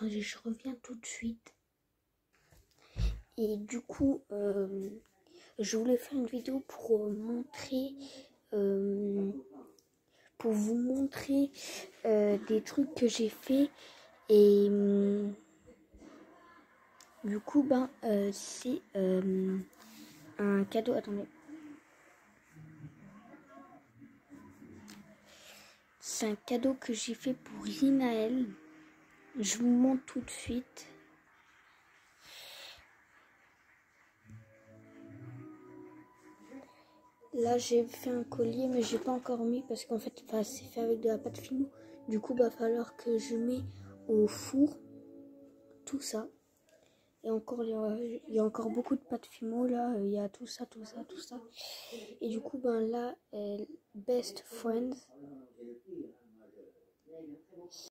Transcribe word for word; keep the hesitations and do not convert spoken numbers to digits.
Attendez, je reviens tout de suite. Et du coup, euh, je voulais faire une vidéo pour montrer, euh, pour vous montrer euh, des trucs que j'ai fait. Et euh, du coup, ben, euh, c'est euh, un cadeau. Attendez. C'est un cadeau que j'ai fait pour Linaël. Je vous montre tout de suite. Là, j'ai fait un collier, mais j'ai pas encore mis parce qu'en fait, enfin, c'est fait avec de la pâte fino. Du coup, va falloir que je mets au four tout ça. Et encore, il y a, il y a encore beaucoup de pâte fimo là. Il y a tout ça, tout ça, tout ça. Et du coup, ben là, elle, Best Friends.